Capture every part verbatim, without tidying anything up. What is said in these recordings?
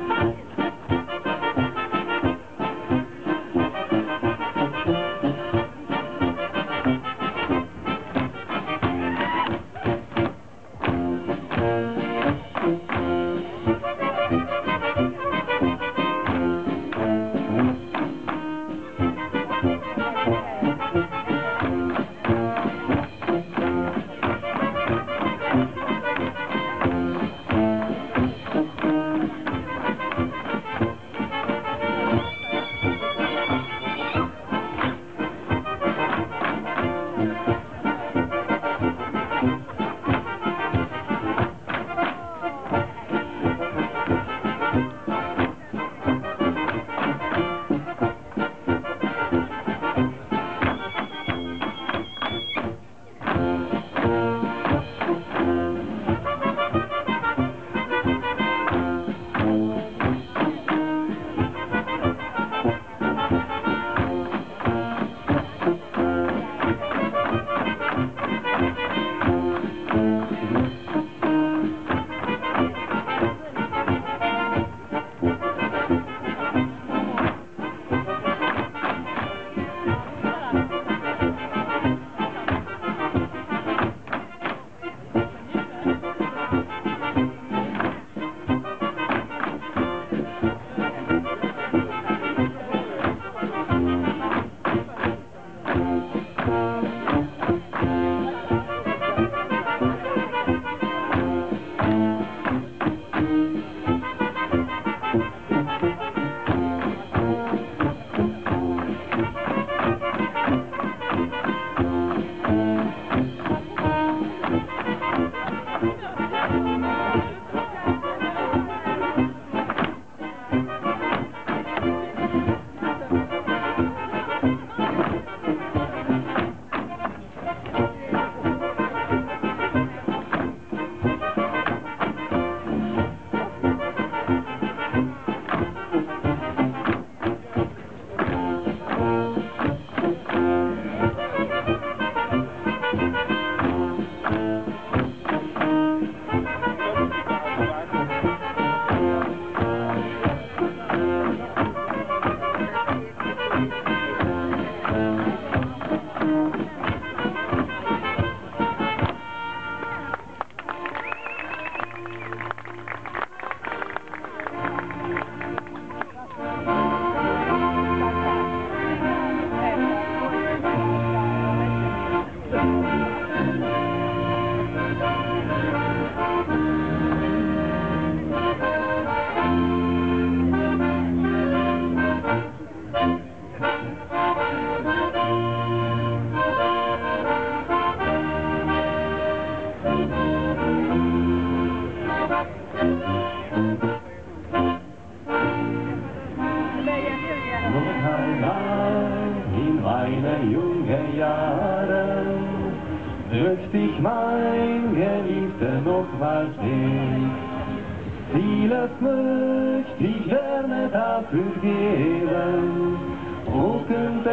möcht ich mein Geliebter nochmals sehen. Vieles möcht ich gerne dafür geben, wo könnte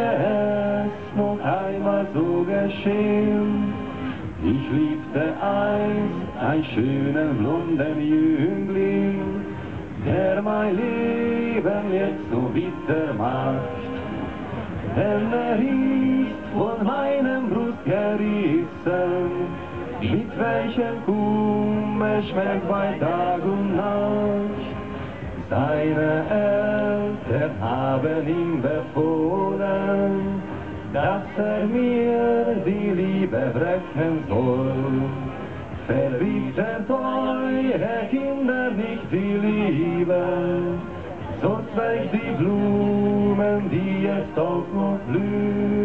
es noch einmal so geschehen? Ich liebte einst einen schönen blonden Jüngling, der mein Leben jetzt so bitter macht. Denn er ist von meinem Brust gerissen, mit welchem Kummer schmerzt bei Tag und Nacht. Seine Eltern haben ihm befohlen, dass er mir die Liebe brechen soll. Verbieten eure Kinder nicht die Liebe, sonst welch die Blumen, die jetzt auch noch blühen.